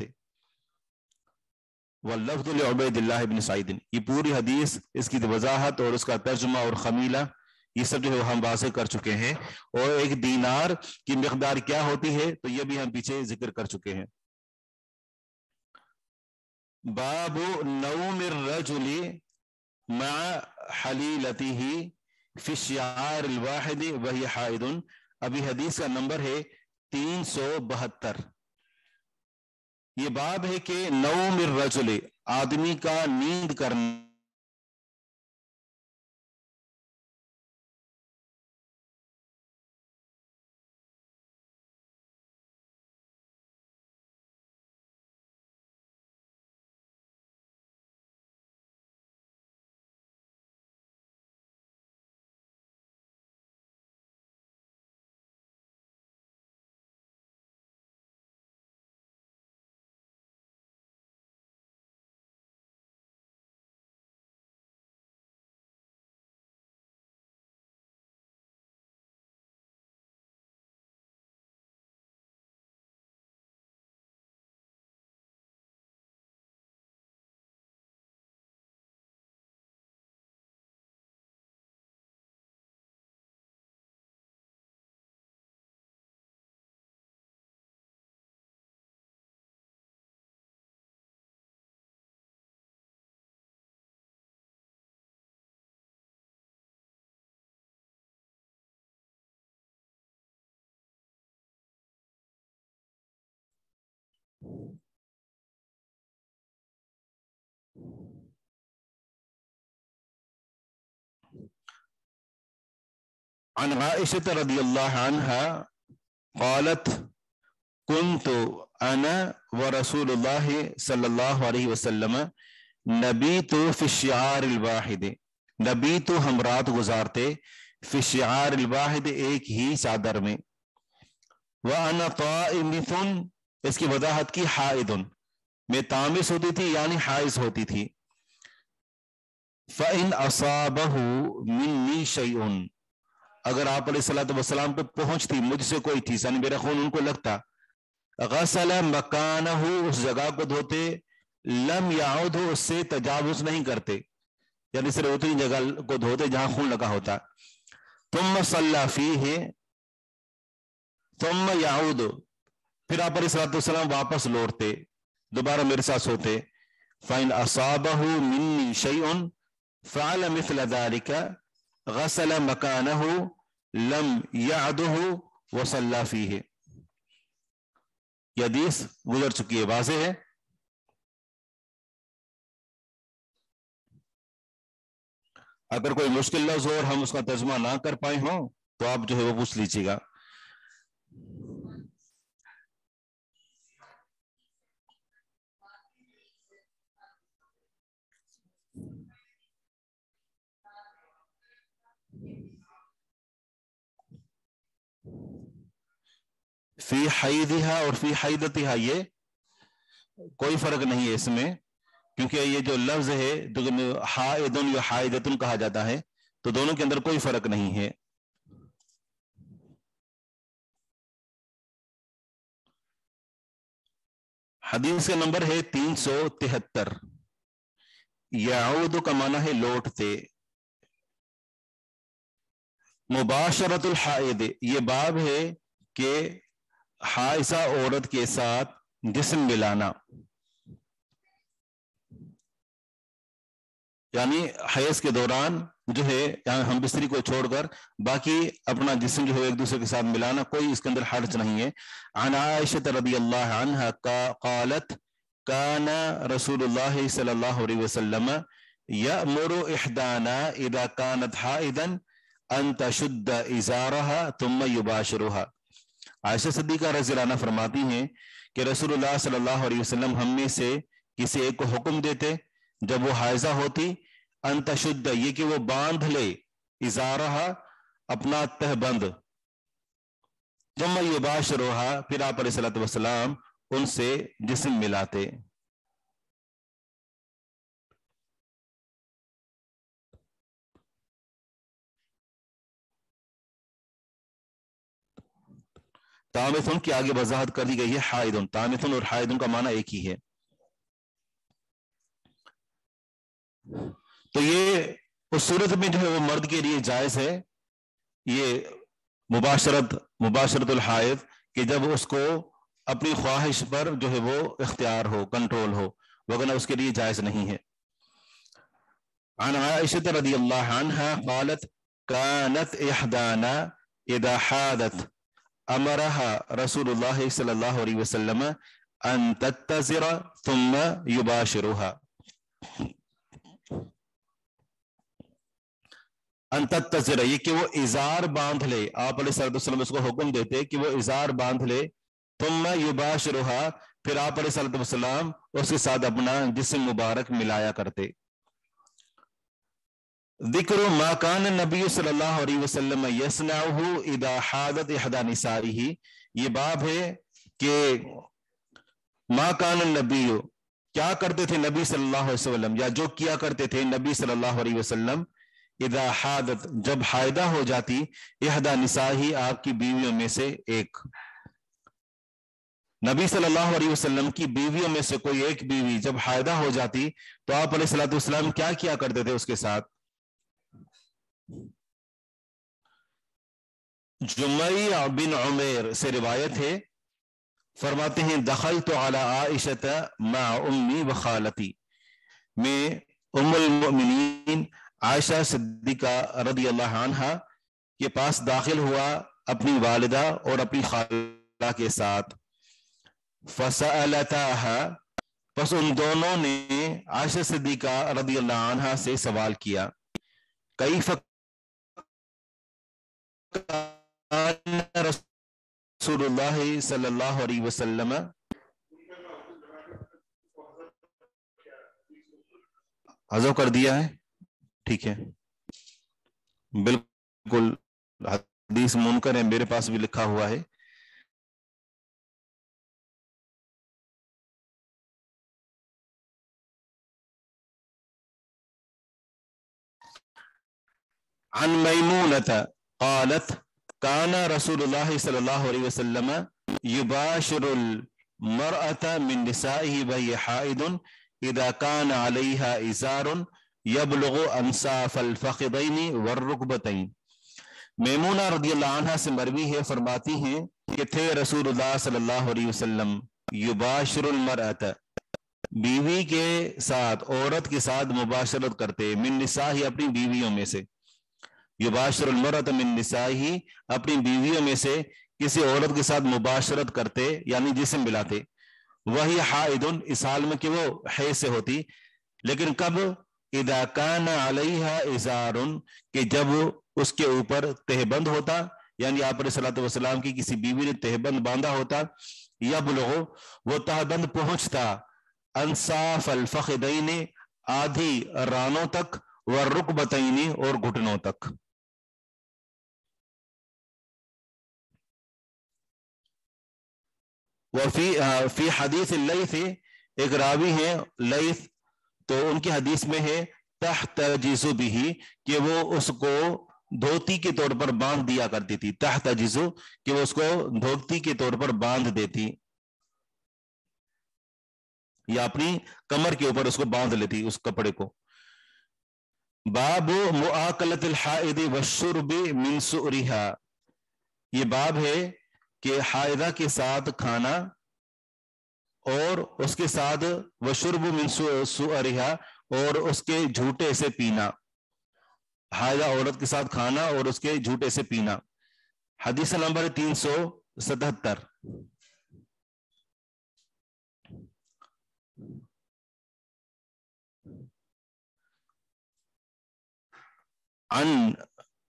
واللفظ لعبید اللہ بن سعید. یہ پوری حدیث، اس کی وضاحت اور اس کا ترجمہ اور خمیلہ یہ سب جو ہے ہم واضح کر چکے ہیں، اور ایک دینار کی مقدار کیا ہوتی ہے تو یہ بھی ہم پیچھے ذکر کر چکے ہیں. باب نوم الرجل مع حلیلته فی الشعار الواحد وہی حائض. ابھی حدیث کا نمبر ہے تین سو بہتر. یہ باب ہے کہ نوم الرجل آدمی کا نیند کرنا عن عائشة رضی اللہ عنہا قالت كنت انا ورسول اللہ صلی اللہ علیہ وسلم نبیت فی الشعار الواحد. نبیت ہم رات گزارتے فی الشعار الواحد ایک ہی چادر میں. وانا طائمۃ اس کی وضاحت کی حائض میں طامس ہوتی تھی یعنی حائض ہوتی تھی. فإن أصابه مني شيء اگر آپ علیہ الصلوۃ والسلام پہ پہنچتی مجھ سے کوئی چیز یعنی میرا خون ان کو لگتا غسل مکانہ اس جگہ کو دھوتے لم یعود اس سے تجاوز نہیں کرتے یعنی صرف اتنی جگہ کو دھوتے جہاں خون لگا ہوتا. ثم صلی فیہ ثم یعود پھر آپ علیہ الصلوۃ والسلام واپس لوٹتے دوبارہ میرے ساتھ سوتے. فإن أصابه مني شيء فعل مثل ذلك غسل مكانه لم يعده وصلى فيه. یہ حدیث گزر چکی ہے، واضح ہے. اگر کوئی مشکل لفظ ہو اور ہم اس کا ترجمہ نہ کر پائے ہوں تو آپ جو ہے وہ پوچھ لیجیے گا. فی حیدہا اور فی حیدتہا یہ کوئی فرق نہیں ہے اس میں، کیونکہ یہ جو لفظ ہے حائدن یا حائدتن کہا جاتا ہے تو دونوں کے اندر کوئی فرق نہیں ہے. حدیث کا نمبر ہے تین سو تہتر. یعود کا معنی ہے لوٹتے. مباشرت الحائد یہ باب ہے کہ حائضہ عورت کے ساتھ جسم ملانا یعنی حیض کے دوران جو ہے یعنی ہم بستری کو چھوڑ کر باقی اپنا جسم جو ہے ایک دوسرے کے ساتھ ملانا کوئی اس کے اندر حرج نہیں ہے. عن عائشہ رضی اللہ عنہا قالت کان رسول اللہ صلی اللہ علیہ وسلم یأمر احدانا اذا كانت حائضا ان تشد ازارها ثم يباشرها. عائشہ صدیقہ رضی اللہ عنہ فرماتی ہیں کہ رسول اللہ صلی اللہ علیہ وسلم ہم میں سے کسی ایک کو حکم دیتے جب وہ حائضہ ہوتی ان تشد یہ کہ وہ باندھ لے ازارہا اپنا تہ بند ثم یباشرها پھر آپ علیہ الصلوۃ والسلام ان سے جسم ملاتے. तामिथुन की आगे वजाहत कर दी गई है हाइदुन। तामिथुन और हाइदुन का माना एक ही है। तो ये उस सूरत में जो है वो मर्द के लिए जायज है ये मुबाशरत मुबाशरतुल हाइद, कि जब उसको अपनी ख्वाहिश पर जो है वो इख्तियार हो, कंट्रोल हो, वरना उसके लिए जायज नहीं है। अन आयशा रज़ियल्लाहु अन्हा क़ालत कानत इहदाना इदा हादत अमरहा रसूलुल्लाह सल्लल्लाहु अलैहि वसल्लम अन तत्तज़िरा थुम्मा युबाशिरुहा। अन तत्तज़िरा, ये कि वो इजार बांध ले, आप अलैहिस्सलाम उसको हुक्म देते कि वो इजार बांध ले, थुम्मा युबाशिरुहा, फिर आप अलैहिस्सलाम उसके साथ अपना जिस्म मुबारक मिलाया करते। ज़िक्र मा कान नबी सल्लल्लाहु अलैहि वसल्लम यसनाउहु इदा हादत इहदा निसाइही, ये बाब है कि मा कान नबी, क्या करते थे नबी सल्लल्लाहु अलैहि वसल्लम, या जो किया करते थे नबी सल्लल्लाहु अलैहि वसल्लम, इदा हादत, जब हायदा हो जाती, इहदा निसाही, आपकी बीवियों में से एक। नबी सल्लल्लाहु अलैहि वसल्लम की बीवियों में से कोई एक बीवी जब हायदा हो जाती तो आप अलैहिस्सलातु वस्सलाम क्या किया करते थे उसके साथ। जुमैया बिन उमैर से रिवायत है, फरमाते हैं दखलतु अला आइशा मा उम्मी व खालती, मैं उम्मुल मोमिनीन आयशा सिद्दीका रज़ियल्लाहु अन्हा के पास दाखिल हुआ अपनी वालिदा और अपनी खाला के साथ। फसअलताहा, बस उन दोनों ने आयशा सिद्दीका रज़ियल्लाहु अन्हा से सवाल किया, कैफ रसूलुल्लाह सल्लल्लाहु अलैहि वसल्लम, हज़फ कर दिया है, ठीक है, बिल्कुल हदीस मुनकर है, मेरे पास भी लिखा हुआ है। अन मैमूनता क़ालत काना रसूलुल्लाह सल्लल्लाहु अलैहि वसल्लम युबाशिरुल मरअता मिन निसाइही व हिय हाइदुन इदा काना अलैहा इज़ारुन यबलुगु अंसाफल फ़ख़िदैनि वर्रुकबतैन। मैमूना रज़ियल्लाहु अन्हा से मरवी है, फरमाती हैं कि थे रसूलुल्लाह सल्लल्लाहु अलैहि वसल्लम युबाशिरुल मरअता, बीवी के साथ, औरत के साथ मुबाशरत करते, मिन निसाही, अपनी बीवियों में से, युबाशिरुल मरअत मिन निसाही, अपनी बीवियों में से किसी औरत के साथ मुबाशरत करते, यानी जिस्म मिलाते। वही हाइदुन, इस हाल में कि वो है से होती, लेकिन कब, इदा कान अलैहा इज़ारुन, कि जब उसके ऊपर तहबंद होता, यानी आप अलैहिस्सलातु वस्सलाम की किसी बीवी ने तहबंद बांधा होता, यबलुगु, वो तहबंद पहुंचता, अंसाफल फ़ख़िदैनि, आधी रानों तक, व रुकबतैनि, और घुटनों तक। वफी फी हदीस लैथ, एक रावी है लैथ, तो उनकी हदीस में है तहतजिज़ु बिही, कि वो उसको धोती के तौर पर बांध दिया करती थी। तहतजिज़ु, कि वो उसको धोती के तौर पर बांध देती, या अपनी कमर के ऊपर उसको बांध लेती उस कपड़े को। बाब मुआकलतिल हाइदी वशुर्बि मिन सुरिहा, ये बाब है कि हायदा के साथ खाना और उसके साथ वशुर्ब मिन सुअरिहा, और उसके झूठे से पीना। हायदा औरत के साथ खाना और उसके झूठे से पीना। हदीस नंबर तीन सौ सतहत्तर। अन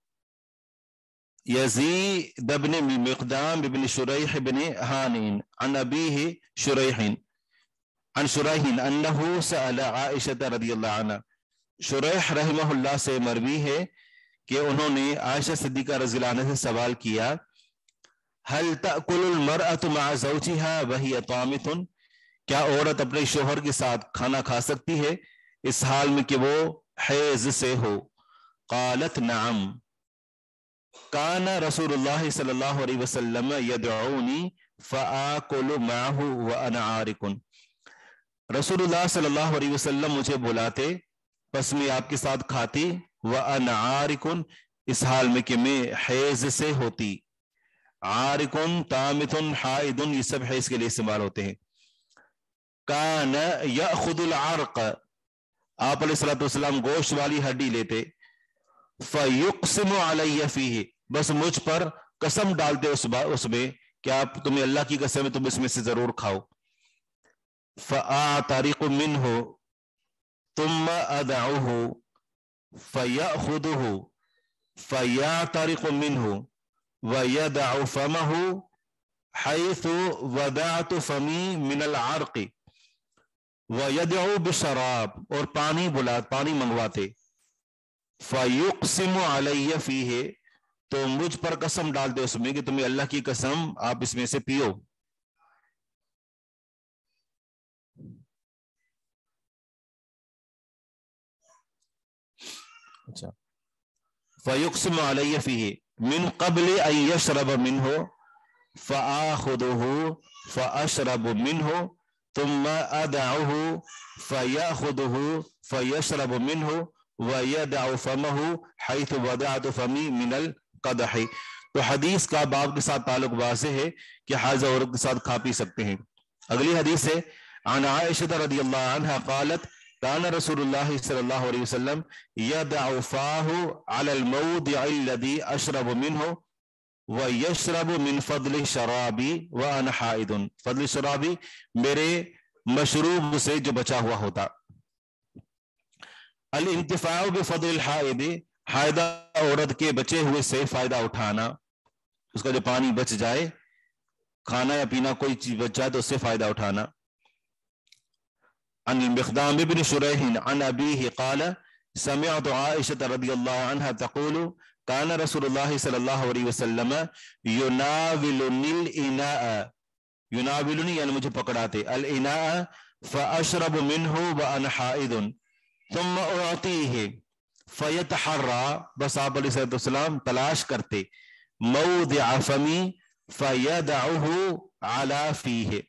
यज़ीद इब्न मिक़दाम इब्न शुरैह इब्न हानिन अन अबीही शुरैहिन अन शुरैहिन अन्नहु सअल आयशा रज़ियल्लाहु अन्हा, शुरैह रहमहुल्लाह से मरवी है कि उन्होंने आयशा सिद्दीक़ा रज़ियल्लाहु अन्हा से सवाल किया, हल तअकुलुल मरअतु मअ ज़ौजिहा व हिय तामितुन, क्या औरत अपने शोहर के साथ खाना खा सकती है इस हाल में कि वो हैज से हो। क़ालत नअम, کان رسول اللہ صلی اللہ علیہ وسلم یدعونی فآکل معہ وانا عارق، رسول اللہ صلی اللہ علیہ وسلم مجھے بلاتے پس میں آپ کے ساتھ کھاتی، وانا عارق اس حال میں کہ میں حیض سے ہوتی، عارق تامت حائض یہ سب حیض کے لیے استعمال ہوتے ہیں۔ کان یأخذ العرق، آپ علیہ الصلوۃ والسلام گوشت والی ہڈی لیتے، فیقسم علی فیہ بس مجھ پر قسم ڈالتے اس اس میں کہ آپ تمہیں اللہ کی قسم ہے تم اس میں سے ضرور کھاؤ، فآترق منہ ثم ادعوہ فیأخذہ فیعترق منہ ویدع فمہ حیث ودعت فمی من العرق ویدعو بشراب، اور پانی بلا پانی منگواتے، فیقسم علی فیہ تو مجھ پر قسم ڈالتے اس میں کہ تمہیں اللہ کی قسم آپ اس میں سے پیو، اچھا فیقسم علی فیہ من قبل ان یشرب منہ فآخذہ فاشرب منہ ثم ادعہ فیأخذہ فیشرب منہ ویدع فمہ حیث ودعت فمی من القدح۔ تو حدیث کا باب کے ساتھ تعلق واضح ہے کہ حائض عورت کے ساتھ کھا پی سکتے ہیں۔ اگلی حدیث ہے عن عائشہ رضی اللہ عنہا قالت کان رسول اللہ صلی اللہ علیہ وسلم یدع فاہ علی الموضع الذی اشرب منہ ویشرب من فضل شرابی وانا حائض، فضل شرابی میرے مشروب سے جو بچا ہوا ہوتا۔ الانتفاع بفضل الحائض، حائضہ عورت کے بچے ہوئے سے فائدہ اٹھانا، اس کا جو پانی بچ جائے، کھانا یا پینا کوئی چیز بچ جائے تو اس سے فائدہ اٹھانا۔ عن المقدام بن شریح عن ابیہ قال سمعت عائشہ رضی اللہ عنہ تقول کان رسول اللہ صلی اللہ علیہ وسلم یناولنی الاناء، یناولنی یعنی مجھے پکڑاتے، الاناء فاشرب منہ وانا حائض ثم اعطیہ فیتحرى، بس آپ علیہ السلام تلاش کرتے، موضع فمی فیدعہ علی فیہ۔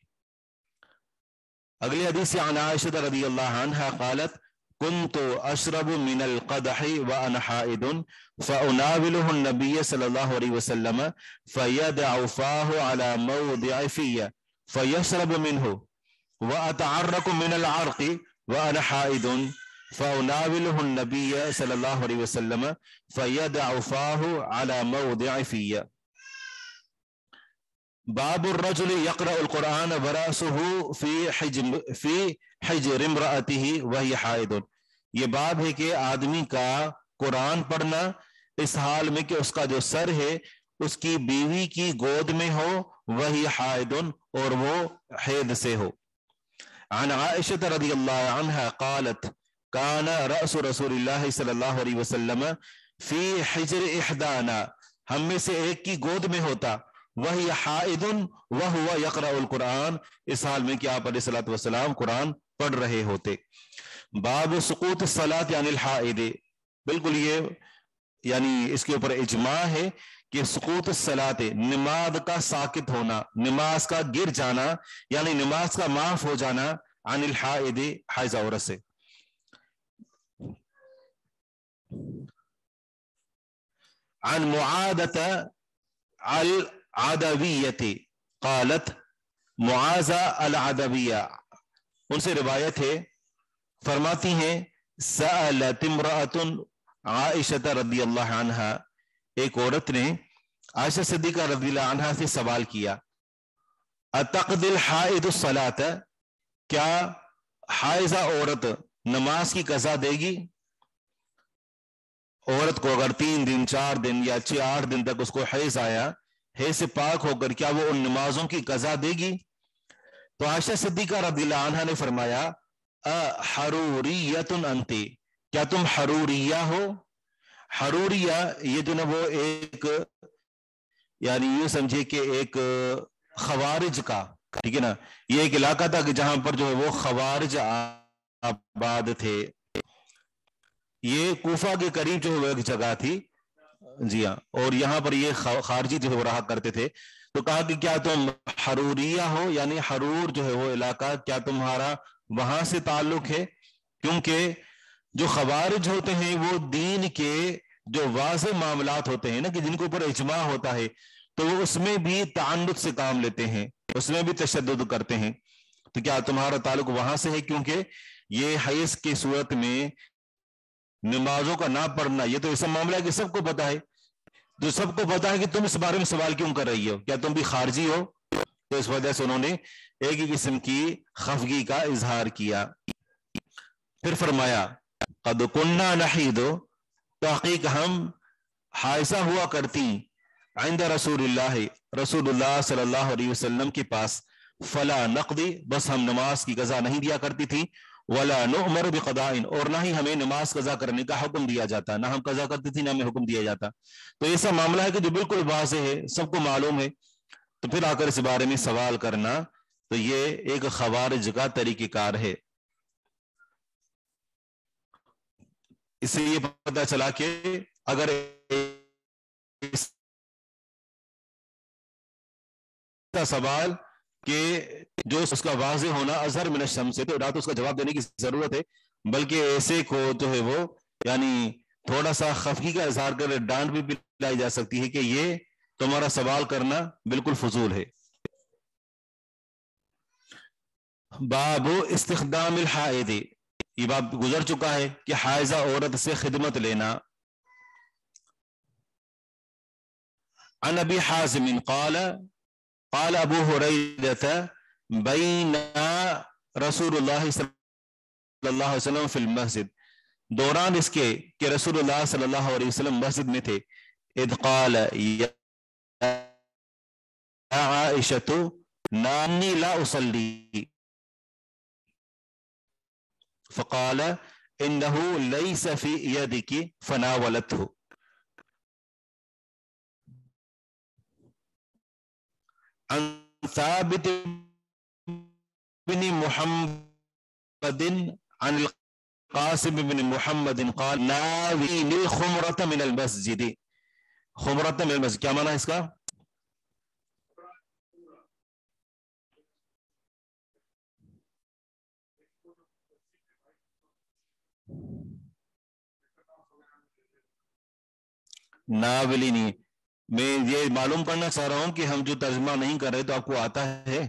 اگلی حدیث عن عائشہ رضی اللہ عنہ قالت كنت اشرب من القدح وانا حائض فاناوله النبي صلى الله عليه وسلم فيدع فاه على موضع في فيشرب منه واتعرق من العرق وانا حائض فاناوله النبي صلى الله عليه وسلم فيدع فاه على موضع في۔ باب الرجل يقرأ القرآن ورأسه في حجر في حجر امرأته وهي حائض، یہ باب ہے کہ آدمی کا قرآن پڑھنا اس حال میں کہ اس کا جو سر ہے اس کی بیوی کی گود میں ہو، وہی حائض اور وہ حیض سے ہو۔ عن عائشہ رضی اللہ عنہ قالت کان رأس رسول اللہ صلی اللہ علیہ وسلم فی حجر احدانا، ہم میں سے ایک کی گود میں ہوتا، وہی حائض وہو یقرأ القرآن، اس حال میں کہ آپ علیہ الصلوۃ والسلام قرآن پڑھ رہے ہوتے۔ باب سقوط الصلاۃ عن الحائض، بالکل یہ یعنی اس کے اوپر اجماع ہے کہ سقوط الصلاۃ نماز کا ساقط ہونا، نماز کا گر جانا یعنی نماز کا معاف ہو جانا، عن الحائض حائض عورت سے۔ عن معاذة العدویہ قالت، معاذہ العدویہ ان سے روایت ہے، فرماتی ہیں سألت امرأۃ عائشہ رضی اللہ عنہا، ایک عورت نے عائشہ صدیقہ رضی اللہ عنہا سے سوال کیا، اتقضی الحائض الصلاۃ، کیا حائضہ عورت نماز کی قضا دے گی؟ عورت کو اگر تین دن چار دن یا چھ آٹھ دن تک اس کو حیض آیا، حیض سے پاک ہو کر کیا وہ ان نمازوں کی قضا دے گی؟ تو عائشہ صدیقہ رضی اللہ عنہا نے فرمایا حروریۃ انتی، کیا تم حروریہ ہو؟ حروریہ یہ جو نا وہ ایک یعنی یہ سمجھے کہ ایک خوارج کا، ٹھیک ہے نا، یہ ایک علاقہ تھا کہ جہاں پر جو ہے وہ خوارج آباد تھے، یہ کوفہ کے قریب جو ہے وہ ایک جگہ تھی، جی ہاں، اور یہاں پر یہ خارجی جو ہے وہ رہا کرتے تھے، تو کہا کہ کیا تم حروریہ ہو، یعنی حرور جو ہے وہ علاقہ کیا تمہارا وہاں سے تعلق ہے؟ کیونکہ جو خوارج ہوتے ہیں وہ دین کے جو واضح معاملات ہوتے ہیں نا کہ جن کے اوپر اجماع ہوتا ہے، تو وہ اس میں بھی تعنت سے کام لیتے ہیں، اس میں بھی تشدد کرتے ہیں. تو کیا تمہارا تعلق وہاں سے ہے؟ کیونکہ یہ حیض کی صورت میں نمازوں کا نہ پڑھنا یہ تو ایسا معاملہ ہے کہ سب کو پتا ہے، جو سب کو پتا ہے کہ تم اس بارے میں سوال کیوں کر رہی ہو، کیا تم بھی خارجی ہو؟ تو اس وجہ سے انہوں نے ایک ہی قسم کی خفگی کا اظہار کیا. پھر فرمایا قد کننا نحید، تحقیق ہم حائضہ ہوا کرتی عند رسول اللہ، رسول اللہ صلی اللہ علیہ وسلم کے پاس، فلا نقضی، بس ہم نماز کی قضا نہیں دیا کرتی تھی، ولا نؤمر بقضاء، اور نہ ہی ہمیں نماز قضا کرنے کا حکم دیا جاتا، نہ ہم قضا کرتی تھی نہ ہمیں حکم دیا جاتا. تو ایسا معاملہ ہے کہ جو بالکل واضح ہے، سب کو معلوم ہے، تو پھر آ کر اس بارے میں سوال کرنا تو یہ ایک خوارج کا طریقہ کار ہے. اس سے یہ پتہ چلا کہ اگر سوال کہ جو اس کا واضح ہونا اظہر من الشمس سے، تو نہ تو اس کا جواب دینے کی ضرورت ہے، بلکہ ایسے کو جو ہے وہ یعنی تھوڑا سا خفگی کا اظہار کر ڈانٹ بھی پلائی جا سکتی ہے کہ یہ تمہارا سوال کرنا بالکل فضول ہے. باب استخدام الحائض، یہ باب گزر چکا ہے کہ حائضہ عورت سے خدمت لینا. عن ابی حازم قال قال ابو ہریرہ بین رسول اللہ صلی اللہ علیہ وسلم فی المسجد، دوران اس کے کہ رسول اللہ صلی اللہ علیہ وسلم مسجد میں تھے، اذ قال یا عائشۃ نانی لا اصلی، فقال انه ليس في يدك فناولته. عن ثابت بن محمد عن القاسم بن محمد قال ناويني الخمرة من المسجد. خمرة من المسجد کیا معنی ہے اس کا؟ ناولینی، میں یہ معلوم کرنا چاہ رہا ہوں کہ ہم جو ترجمہ نہیں کر رہے تو آپ کو آتا ہے؟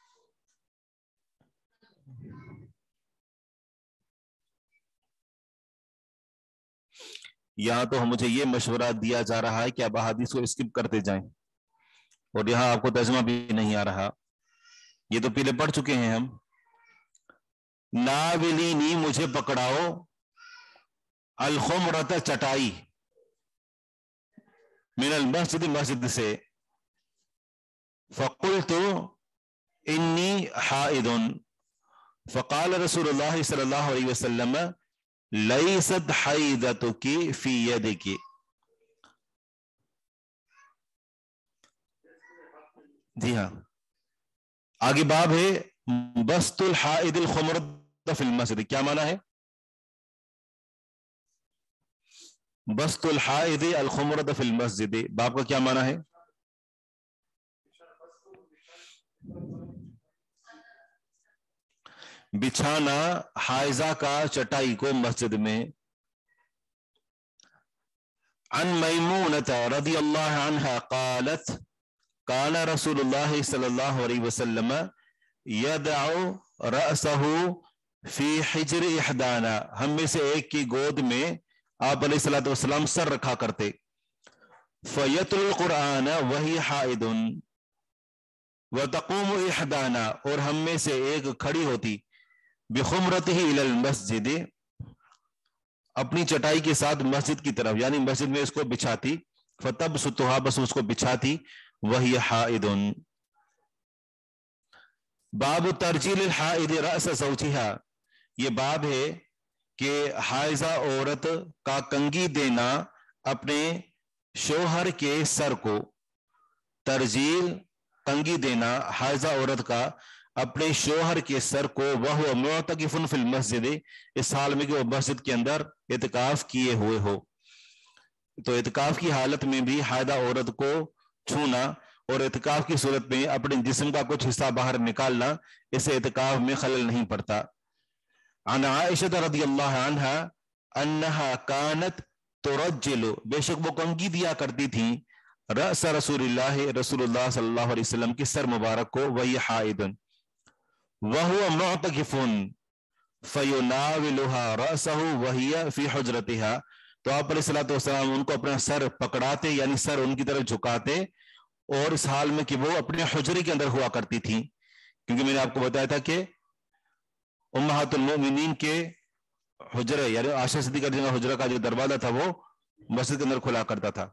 یہاں تو مجھے یہ مشورہ دیا جا رہا ہے کہ آپ احادیث کو اسکپ کرتے جائیں، اور یہاں آپ کو ترجمہ بھی نہیں آ رہا، یہ تو پہلے پڑھ چکے ہیں ہم. ناولینی، مجھے پکڑاؤ، الخمرۃ، چٹائی، من المسجد، مسجد سے، فقلت انی حائض، فقال رسول اللہ صلی اللہ علیہ وسلم لیست حیضتک فی یدک. جی ہاں، آگے باب ہے بسط الحائض الخمرۃ فی المسجد، کیا معنی ہے؟ بسط الحائض الخمرۃ فی المسجد، باب کا کیا معنی ہے؟ بچھانا حائضہ کا چٹائی کو مسجد میں. عن میمونۃ رضی اللہ عنہا قالت کان رسول اللہ صلی اللہ علیہ وسلم یدع رأسہ فی حجر احدانا، ہم میں سے ایک کی گود میں آپ علیہ الصلوۃ والسلام سر رکھا کرتے. فیتل القرآن وہی حائض، وتقوم احدانا، اور ہم میں سے ایک کھڑی ہوتی، بخمرتہ الی المسجد، اپنی چٹائی کے ساتھ مسجد کی طرف، یعنی مسجد میں اس کو بچھاتی، فتبسطھا، بس اس کو بچھاتی، وہی حائض. باب ترجیل الحائض رأس زوجہا، یہ باب ہے کہ حائضہ عورت کا کنگھی دینا اپنے شوہر کے سر کو. ترجیل، کنگھی دینا حائضہ عورت کا اپنے شوہر کے سر کو، وہو معتکف فی المسجد، اس حال میں کہ وہ مسجد کے اندر اعتکاف کیے ہوئے ہو. تو اعتکاف کی حالت میں بھی حائضہ عورت کو چھونا اور اعتکاف کی صورت میں اپنے جسم کا کچھ حصہ باہر نکالنا اس اعتکاف میں خلل نہیں پڑتا. عن عائشہ رضی اللہ عنہا انہا کانت ترجل، بے شک وہ کنگھی دیا کرتی تھی، رأس رسول اللہ، رسول اللہ صلی اللہ علیہ وسلم کی سر مبارک کو، وہی حائض، وہو معتکف فیناولها رأسہ وہی فی حجرتها، تو آپ علیہ الصلوۃ والسلام ان کو اپنا سر پکڑاتے، یعنی سر ان کی طرف جھکاتے، اور اس حال میں کہ وہ اپنے حجرے کے اندر ہوا کرتی تھی، کیونکہ میں نے آپ کو بتایا تھا کہ امہات المؤمنین کے حجرے یعنی عائشہ صدیقہ رضی اللہ عنہا حجرہ کا جو دروازہ تھا وہ مسجد کے اندر کھلا کرتا تھا.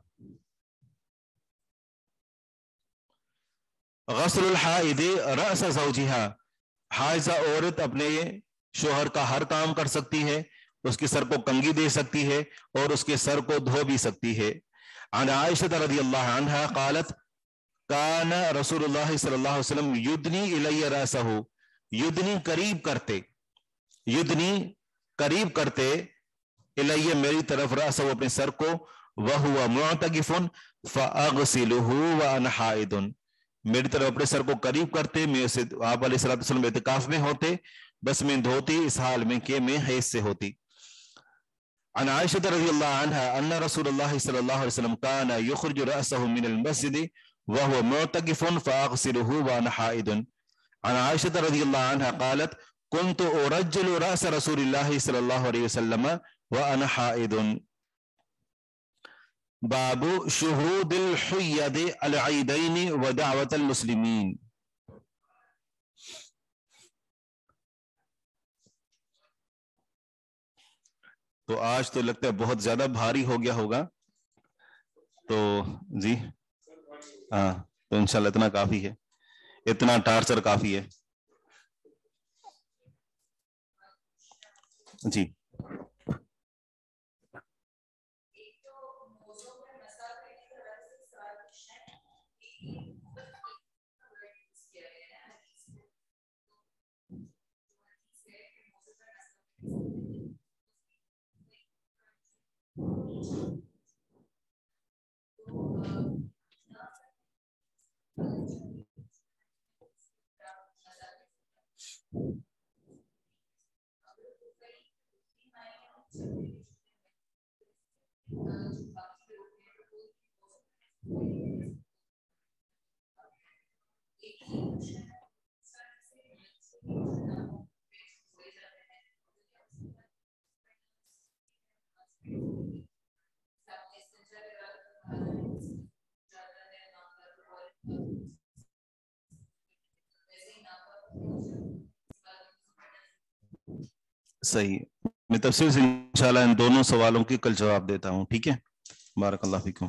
غسل الحائض رأس زوجها، حائضہ عورت اپنے شوہر کا ہر کام کر سکتی ہے، اس کے سر کو کنگھی دے سکتی ہے اور اس کے سر کو دھو بھی سکتی ہے. عن عائشہ رضی اللہ عنہا قالت کان رسول اللہ صلی اللہ علیہ وسلم یدنی الی رأسہ، یدنی قریب کرتے، یدنی قریب کرتے، الی میری طرف، رأسہ اپنے سر کو، وہو معتکف فاغسلہ وانا حائض، میری طرف اپنے سر کو قریب کرتے، میں اسے آپ علیہ الصلوۃ والسلام اعتکاف میں ہوتے، بس میں دھوتی اس حال میں کہ میں حیض سے ہوتی. عن عائشہ رضی اللہ عنہا ان رسول اللہ صلی اللہ علیہ وسلم کان یخرج رأسہ من المسجد وهو معتکف فاغسلہ وانا حائض. عن عائشہ رضی اللہ عنہا قالت كنت ارجل رأس رسول اللہ صلی اللہ علیہ وسلم وانا حائض. باب شہود الحید العیدین و دعوت المسلمین. تو آج تو لگتا ہے بہت زیادہ بھاری ہو گیا ہوگا، تو جی ہاں تو انشاءاللہ اتنا کافی ہے، اتنا ٹارچر کافی ہے. جی صحیح، میں تفصیل سے انشاءاللہ ان دونوں سوالوں کی کل جواب دیتا ہوں، ٹھیک ہے. بارک اللہ فیکم.